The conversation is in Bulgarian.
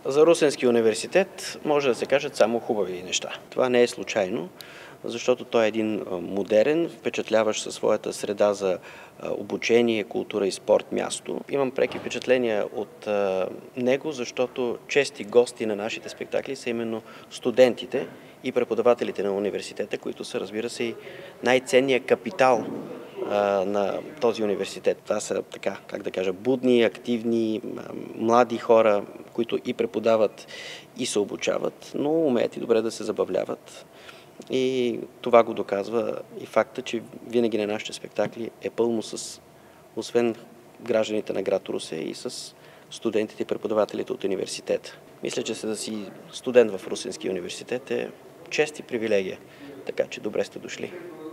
За Русенския университет може да се кажат само хубави неща. Това не е случайно, защото той е един модерен, впечатляващ със своята среда за обучение, култура и спорт място. Имам преки впечатления от него, защото чести гости на нашите спектакли са именно студентите и преподавателите на университета, които са, разбира се, и най-ценният капитал на този университет. Това са, така, как да кажа, будни, активни, млади хора, които и преподават, и се обучават, но умеят и добре да се забавляват. И това го доказва и факта, че винаги на нашите спектакли е пълно с, освен гражданите на град Русе, и с студентите и преподавателите от университета. Мисля, че да си студент в Русенския университет е чест и привилегия, така че добре сте дошли.